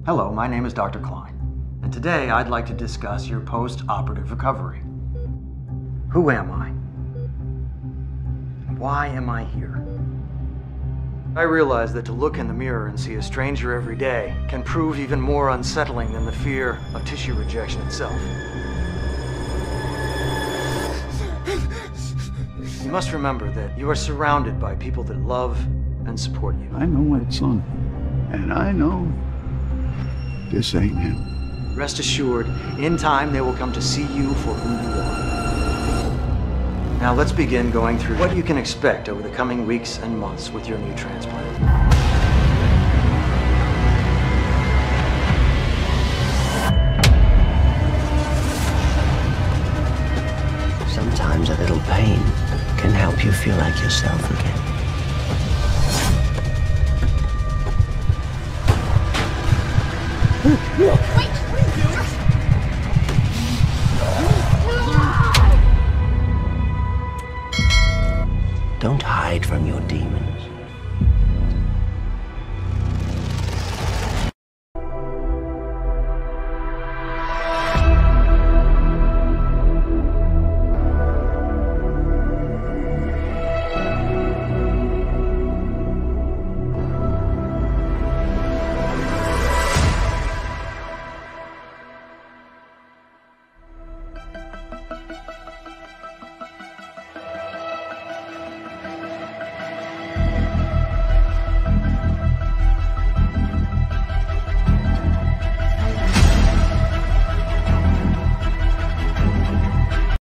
Hello, my name is Dr. Klein, and today I'd like to discuss your post-operative recovery. Who am I? Why am I here? I realize that to look in the mirror and see a stranger every day can prove even more unsettling than the fear of tissue rejection itself. You must remember that you are surrounded by people that love and support you. I know my son, and I know this ain't him. Rest assured, in time they will come to see you for who you are. Now let's begin going through what you can expect over the coming weeks and months with your new transplant. Sometimes a little pain can help you feel like yourself again. No!